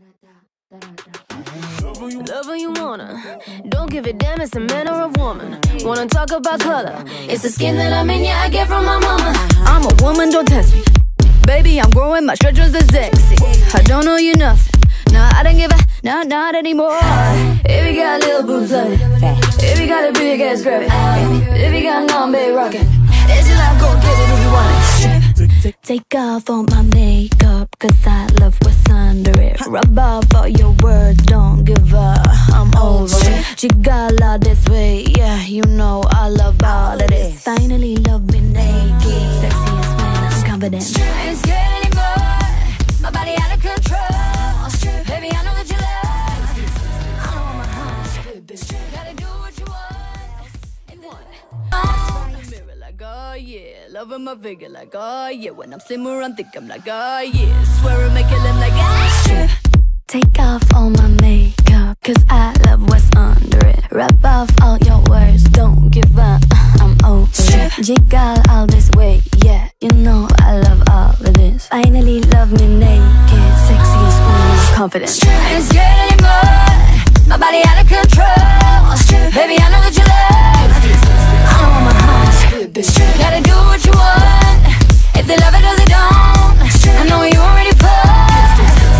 Love when you wanna. Don't give a damn, it's a man or a woman. Wanna talk about color? It's the skin that I'm in, yeah, I get from my mama. I'm a woman, don't test me. Baby, I'm growing, my stretchers are sexy. I don't know you nothing. Nah, I don't give a, not anymore. If you got little boobs, love it. If you got a big ass, grab it. If you got none, baby, rock it. It's your life, go get it if you want it. Take off all my makeup, cause I love what's under it. Rub off all your words, don't give up, I'm over it. Chigala this way, yeah, you know I love all of this. Finally love me naked, sexiest when I'm confident. I ain't scared anymore, my body out of control. Baby, I know that you love, I don't want my heart. Gotta do what you want. Oh yeah, loving my figure like oh yeah. When I'm slimmer, I think I'm like oh yeah. Swear I make it look like ah. Take off all my makeup, cause I love what's under it. Rub off all your words, don't give up, I'm over it. Jiggle all this way, yeah, you know I love all of this. Finally love me naked, sexiest when I'm confident. I ain't scared anymore, my body out of control. Baby, I know that you love, I don't want my heart. Gotta do what you want. If they love it or they don't, I know you already fucked.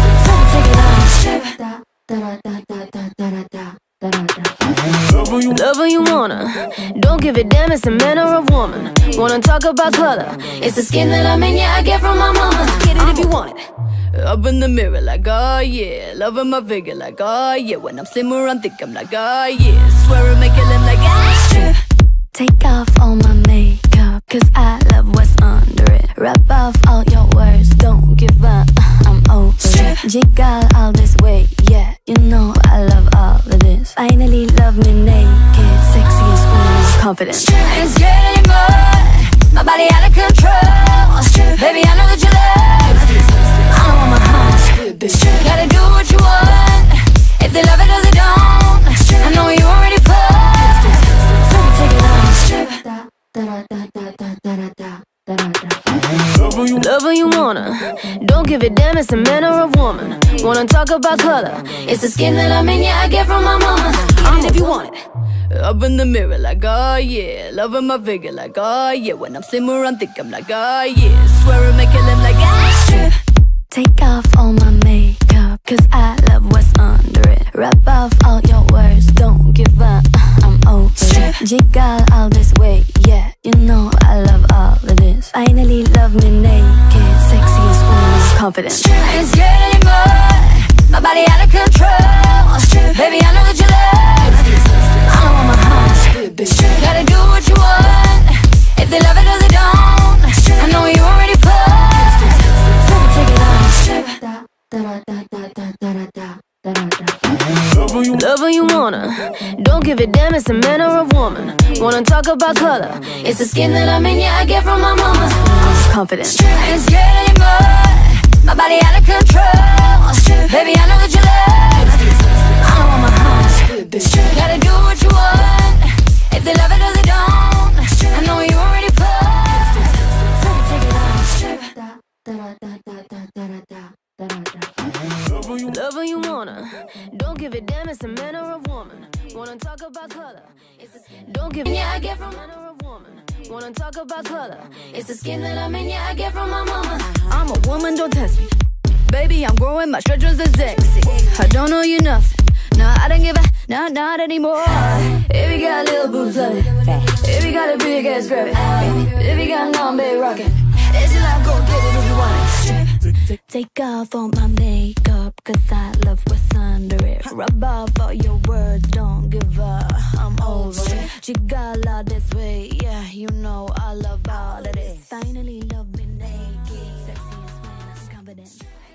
Take it on. Love when you wanna. Don't give a damn, it's a man or a woman. Wanna talk about color? It's the skin that I'm in, yeah, I get from my mama. Get it if you want it. Up in the mirror like oh yeah. Loving my figure like oh yeah. When I'm slimmer, I think I'm like oh yeah. Swear I make it look like ah. Take off all my makeup, cause I love what's under it. Rub off all your words, don't give up, I'm over it. Jiggle all this way, yeah, you know I love all of this. Finally love me naked, sexiest when I'm confident. I ain't scared anymore, my body out of control. Baby, I know that you love, I don't want my heart. Gotta do what you want. If they love it or they don't, I know you already fucked. Love when you wanna. Don't give a damn, it's a man or a woman. Wanna talk about color? It's the skin that I'm in, yeah, I get from my mama. Get it if you want it. Up in the mirror like oh yeah. Loving my figure like oh yeah. When I'm slimmer, I think I'm like oh yeah. Swear I make it look like ah. Take off all my makeup, cause I love what's under it. Rub off all your words, don't give up, I'm over it. Jiggle all this way, yeah, you know I love all of this. Finally love me naked, sexiest when I'm confident. I ain't scared anymore, my body out of control. Baby, I know that you love, I don't want my heart. Gotta do what you want. If they love it or they don't, I know you already fucked. Take it on. Love when you wanna. Don't give a damn, it's a man or a woman. Wanna talk about color? It's the skin that I'm in, yeah, I get from my mama. I'm confident. I ain't scared anymore, my body out of control. Baby, I know that you love, I don't want my heart. Gotta do what you want. If they love it or they don't, I know you already fucked. Take it on. Love when you wanna. Don't give a damn, it's a man or a woman. Wanna talk about color? It's the skin. Don't give a yeah, I get from man or a woman. Wanna talk about color? It's the skin that I'm in, yeah, I get from my mama. I'm a woman, don't test me. Baby, I'm growing, my stretchers are sexy. I don't know you nothing. Nah, I don't give a, not anymore. If you got little boobs, love it. If you got a big ass, grab it. If you got none, baby, rock it. It's your life, go get it if you want it. Take off all my makeup, cause I love what's under it. Rub off all your words, don't give up, I'm over it. Chigala this way, yeah, you know I love all of this. Finally love me naked, sexiest when I'm confident.